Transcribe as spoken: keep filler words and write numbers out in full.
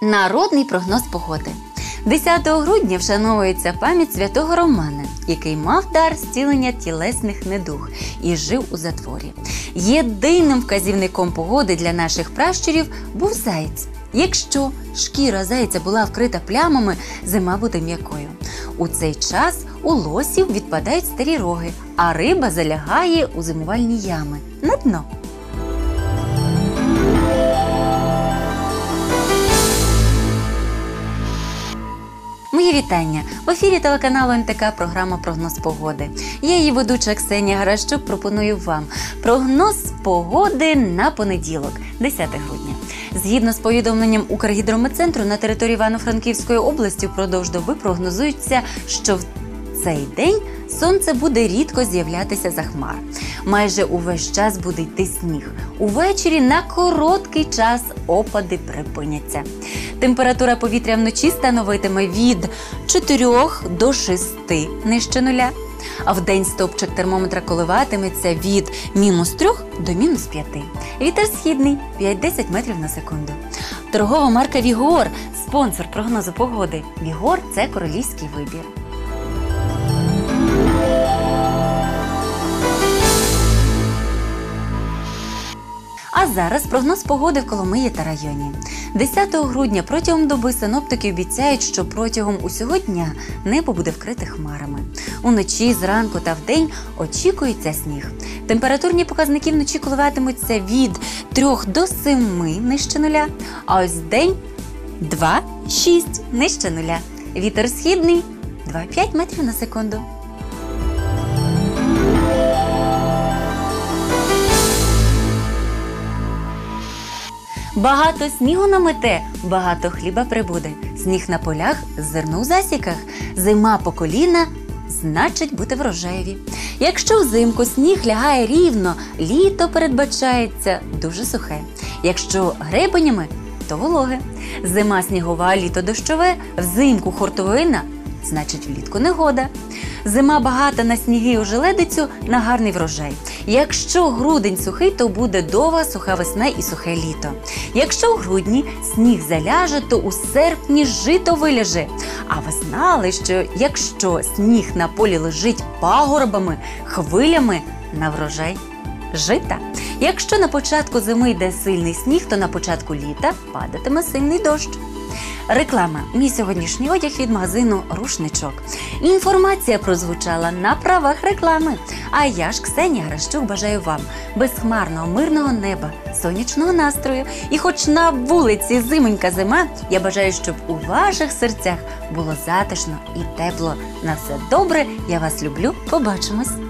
Народний прогноз погоди. десятого грудня вшановується пам'ять святого Романа, який мав дар зцілення тілесних недуг і жив у затворі. Єдиним вказівником погоди для наших пращурів був заєць. Якщо шкіра зайця була вкрита плямами, зима буде м'якою. У цей час у лосів відпадають старі роги, а риба залягає у зимувальні ями на дно. Мої вітання! В ефірі телеканалу ен те ка програма «Прогноз погоди». Я її ведуча Ксенія Гаращук пропоную вам прогноз погоди на понеділок, десяте грудня. Згідно з повідомленням Укргідрометцентру, на території Івано-Франківської області впродовж доби прогнозується, що в цей день сонце буде рідко з'являтися за хмар. Майже увесь час буде йти сніг. Увечері на короткий час опади припиняться. Температура повітря вночі становитиме від чотирьох до шести нижче нуля. А вдень стовпчик термометра коливатиметься від мінус трьох до мінус п'яти. Вітер східний – п'ять-десять метрів на секунду. Торгова марка «Вігор» – спонсор прогнозу погоди. «Вігор» – це королівський вибір. А зараз прогноз погоди в Коломиї та районі. десятого грудня протягом доби синоптики обіцяють, що протягом усього дня небо буде вкрите хмарами. Уночі, зранку та вдень очікується сніг. Температурні показники вночі коливатимуться від трьох до семи нижче нуля, а ось вдень два-шість нижче нуля. Вітер східний – два-п'ять метрів на секунду. Багато снігу намете, багато хліба прибуде. Сніг на полях, зерно у засіках. Зима по коліна – значить бути врожаєві. Якщо взимку сніг лягає рівно, літо передбачається дуже сухе. Якщо гребенями – то вологе. Зима снігова, літо дощове, взимку хуртовина – значить влітку негода. Зима багата на сніги і ожеледицю, на гарний врожай. Якщо грудень сухий, то буде довга суха весна і сухе літо. Якщо в грудні сніг заляже, то у серпні жито виляже. А ви знали, що якщо сніг на полі лежить пагорбами, хвилями, на врожай жита. Якщо на початку зими йде сильний сніг, то на початку літа падатиме сильний дощ. Реклама. Мій сьогоднішній одяг від магазину «Рушничок». Інформація прозвучала на правах реклами. А я ж, Ксенія Гаращук, бажаю вам безхмарного, мирного неба, сонячного настрою. І хоч на вулиці зименька зима, я бажаю, щоб у ваших серцях було затишно і тепло. На все добре, я вас люблю, побачимось.